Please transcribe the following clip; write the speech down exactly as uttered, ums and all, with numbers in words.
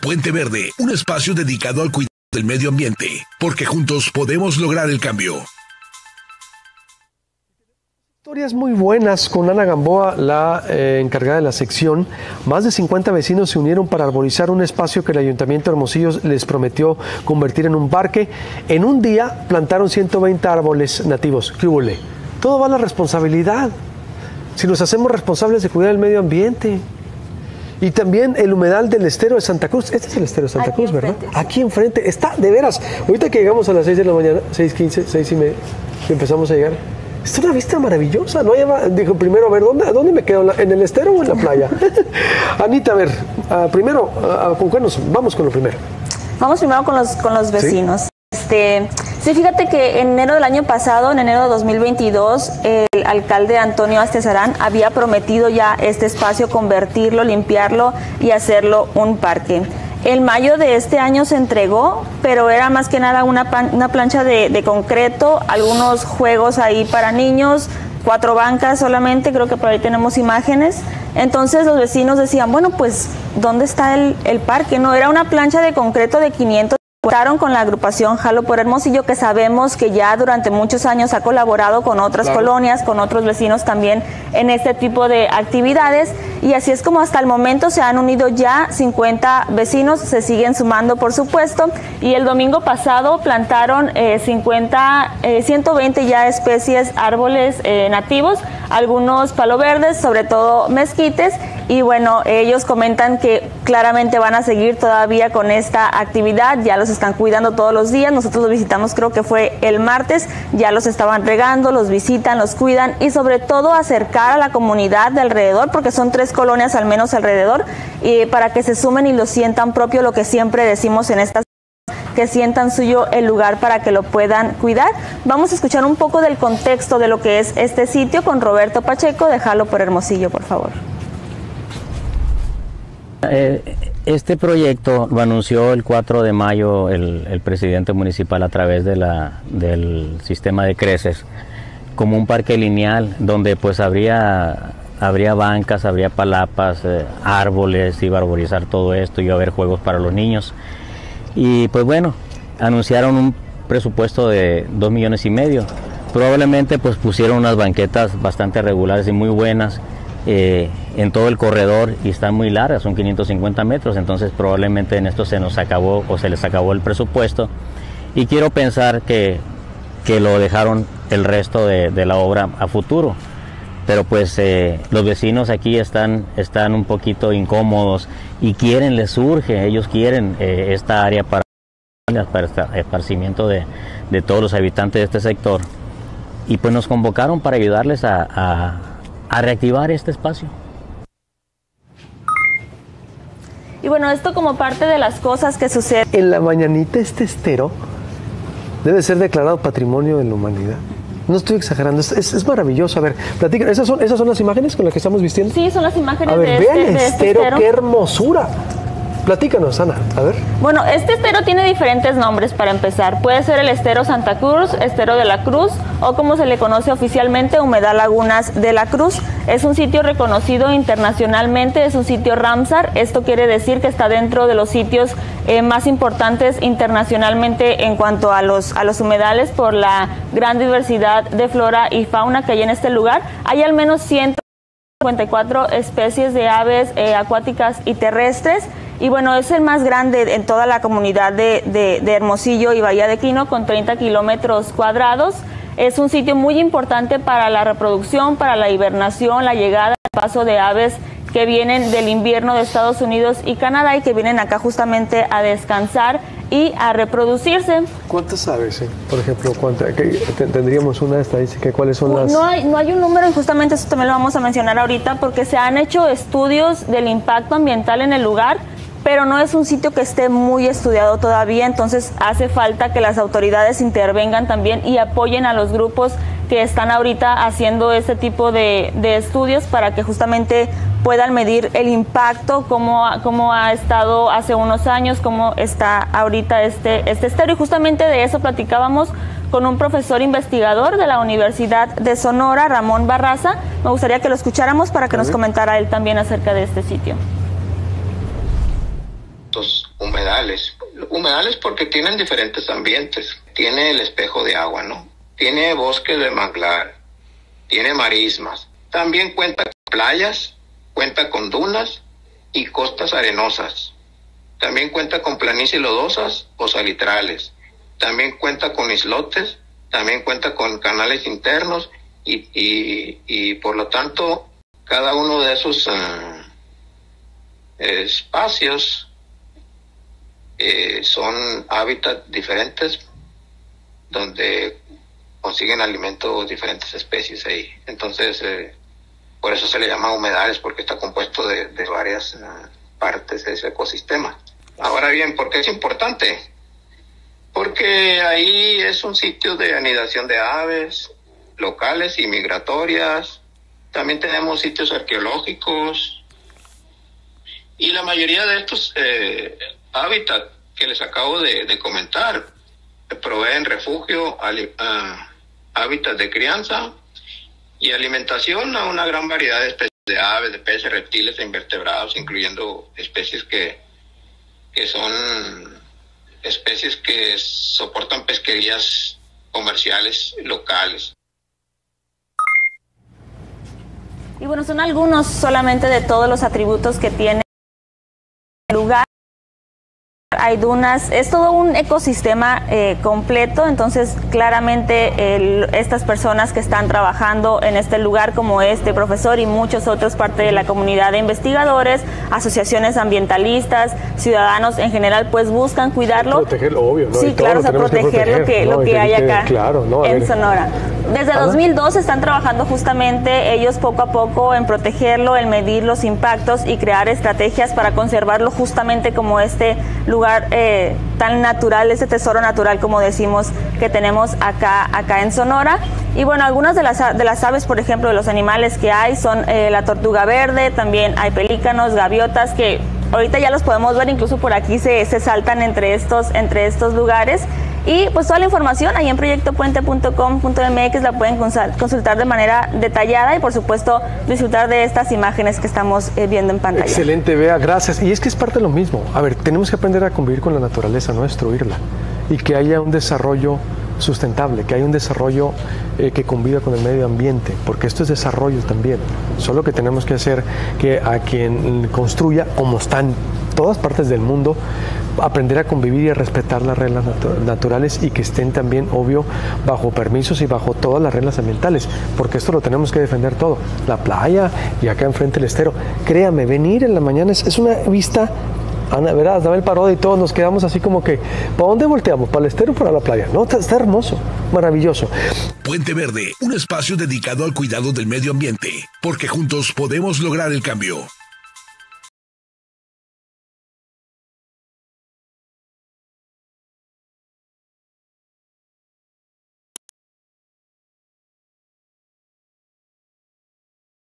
Puente Verde, un espacio dedicado al cuidado del medio ambiente, porque juntos podemos lograr el cambio. Historias muy buenas con Ana Gamboa, la eh, encargada de la sección. Más de cincuenta vecinos se unieron para arborizar un espacio que el Ayuntamiento de Hermosillo les prometió convertir en un parque. En un día plantaron ciento veinte árboles nativos. ¿Qué hubo? Todo va a la responsabilidad. Si nos hacemos responsables de cuidar el medio ambiente. Y también el humedal del estero de Santa Cruz. Este es el estero de Santa Aquí Cruz, enfrente, ¿verdad? sí. Aquí enfrente. Está, de veras. Ahorita que llegamos a las seis de la mañana, seis quince, seis y media, que empezamos a llegar. Es una vista maravillosa, ¿no? Lleva, dijo primero, a ver, ¿dónde, ¿dónde me quedo? ¿En el estero o en la playa? Anita, a ver, uh, primero, uh, ¿con qué nos vamos con lo primero? Vamos primero con los, con los vecinos. ¿Sí? Este, sí, fíjate que en enero del año pasado, en enero de dos mil veintidós, el alcalde Antonio Astezarán había prometido ya este espacio, convertirlo, limpiarlo y hacerlo un parque. En mayo de este año se entregó, pero era más que nada una, pan, una plancha de, de concreto, algunos juegos ahí para niños, cuatro bancas solamente, creo que por ahí tenemos imágenes. Entonces los vecinos decían, bueno, pues, ¿dónde está el, el parque? No, era una plancha de concreto de quinientos. Contaron con la agrupación Jalo por Hermosillo, que sabemos que ya durante muchos años ha colaborado con otras claro. colonias, con otros vecinos también en este tipo de actividades, y así es como hasta el momento se han unido ya cincuenta vecinos, se siguen sumando por supuesto, y el domingo pasado plantaron eh, cincuenta, eh, ciento veinte ya especies, árboles eh, nativos, algunos palo verdes, sobre todo mezquites, y bueno, ellos comentan que claramente van a seguir todavía con esta actividad, ya los están cuidando todos los días, nosotros los visitamos creo que fue el martes, ya los estaban regando, los visitan, los cuidan y sobre todo acercar a la comunidad de alrededor, porque son tres colonias al menos alrededor, y para que se sumen y lo sientan propio, lo que siempre decimos en estas, que sientan suyo el lugar para que lo puedan cuidar. Vamos a escuchar un poco del contexto de lo que es este sitio con Roberto Pacheco de Jalo por Hermosillo, por favor. Este proyecto lo anunció el cuatro de mayo el, el presidente municipal a través de la, del sistema de creces como un parque lineal donde pues habría, habría bancas, habría palapas, eh, árboles, iba a arborizar todo esto, iba a haber juegos para los niños y pues bueno, anunciaron un presupuesto de dos millones y medio. Probablemente pues pusieron unas banquetas bastante regulares y muy buenas Eh, en todo el corredor y están muy largas, son quinientos cincuenta metros, entonces probablemente en esto se nos acabó o se les acabó el presupuesto y quiero pensar que, que lo dejaron el resto de, de la obra a futuro, pero pues eh, los vecinos aquí están, están un poquito incómodos y quieren, les surge, ellos quieren eh, esta área para, para el esparcimiento de, de todos los habitantes de este sector y pues nos convocaron para ayudarles a, a a reactivar este espacio. Y bueno, esto como parte de las cosas que suceden. En la mañanita este estero debe ser declarado Patrimonio de la Humanidad. No estoy exagerando, es, es, es maravilloso. A ver, platica, ¿esas son, ¿esas son las imágenes con las que estamos vistiendo? Sí, son las imágenes a ver, de, vean este, el de estero, este estero. ¡Qué hermosura! Platícanos, Ana, a ver. Bueno, este estero tiene diferentes nombres para empezar. Puede ser el estero Santa Cruz, estero de la Cruz o como se le conoce oficialmente, Humedal Lagunas de la Cruz. Es un sitio reconocido internacionalmente, es un sitio Ramsar. Esto quiere decir que está dentro de los sitios eh, más importantes internacionalmente en cuanto a los, a los humedales por la gran diversidad de flora y fauna que hay en este lugar. Hay al menos ciento cincuenta y cuatro especies de aves eh, acuáticas y terrestres. Y bueno, es el más grande en toda la comunidad de, de, de Hermosillo y Bahía de Quino, con treinta kilómetros cuadrados. Es un sitio muy importante para la reproducción, para la hibernación, la llegada, el paso de aves que vienen del invierno de Estados Unidos y Canadá y que vienen acá justamente a descansar y a reproducirse. ¿Cuántas aves, eh? Por ejemplo, ¿cuántas? ¿Tendríamos una estadística? ¿Cuáles son las...? No hay, no hay un número y justamente eso también lo vamos a mencionar ahorita porque se han hecho estudios del impacto ambiental en el lugar, pero no es un sitio que esté muy estudiado todavía, entonces hace falta que las autoridades intervengan también y apoyen a los grupos que están ahorita haciendo este tipo de, de estudios para que justamente puedan medir el impacto, cómo, cómo ha estado hace unos años, cómo está ahorita este, este estero. Y justamente de eso platicábamos con un profesor investigador de la Universidad de Sonora, Ramón Barraza. Me gustaría que lo escucháramos para que nos comentara él también acerca de este sitio. humedales. Humedales porque tienen diferentes ambientes. Tiene el espejo de agua, ¿no? Tiene bosque de manglar, tiene marismas. También cuenta con playas, cuenta con dunas y costas arenosas. También cuenta con planicies lodosas o salitrales. También cuenta con islotes, también cuenta con canales internos y, y, y por lo tanto cada uno de esos uh, espacios eh, son hábitats diferentes donde consiguen alimento diferentes especies ahí. Entonces, eh, por eso se le llama humedales, porque está compuesto de, de varias uh, partes de ese ecosistema. Ahora bien, ¿por qué es importante? Porque ahí es un sitio de anidación de aves locales y migratorias. También tenemos sitios arqueológicos. Y la mayoría de estos eh, hábitats que les acabo de, de comentar proveen refugio, ali, uh, hábitats de crianza y alimentación a una gran variedad de especies de aves, de peces, reptiles e invertebrados, incluyendo especies que, que son especies que soportan pesquerías comerciales locales. Y bueno, son algunos solamente de todos los atributos que tiene el lugar. Hay dunas, es todo un ecosistema eh, completo, entonces claramente el, estas personas que están trabajando en este lugar, como este profesor y muchos otros, parte de la comunidad de investigadores, asociaciones ambientalistas, ciudadanos en general, pues buscan cuidarlo. Protegerlo, obvio, ¿no? Sí, claro, o sea, proteger, proteger lo que, ¿no? lo que hay acá claro, no, en ver. Sonora. Desde dos mil dos están trabajando justamente ellos poco a poco en protegerlo, en medir los impactos y crear estrategias para conservarlo justamente como este lugar eh, tan natural, este tesoro natural, como decimos, que tenemos acá, acá en Sonora. Y bueno, algunas de las, de las aves, por ejemplo, de los animales que hay son eh, la tortuga verde, también hay pelícanos, gaviotas, que ahorita ya los podemos ver, incluso por aquí se, se saltan entre estos, entre estos lugares. Y pues toda la información ahí en proyecto puente punto com punto m x la pueden consultar de manera detallada y por supuesto disfrutar de estas imágenes que estamos eh, viendo en pantalla. Excelente, Bea, gracias. Y es que es parte de lo mismo. A ver, tenemos que aprender a convivir con la naturaleza, no destruirla. Y que haya un desarrollo sustentable, que haya un desarrollo eh, que conviva con el medio ambiente, porque esto es desarrollo también. Solo que tenemos que hacer que a quien construya, como están todas partes del mundo, aprender a convivir y a respetar las reglas natu- naturales y que estén también, obvio, bajo permisos y bajo todas las reglas ambientales, porque esto lo tenemos que defender todo. La playa y acá enfrente el estero. Créame, venir en la mañana es, es una vista. Ana, verás, dame el parodio y todos nos quedamos así como que, ¿para dónde volteamos? ¿Para el estero o para la playa? No, está, está hermoso, maravilloso. Puente Verde, un espacio dedicado al cuidado del medio ambiente, porque juntos podemos lograr el cambio.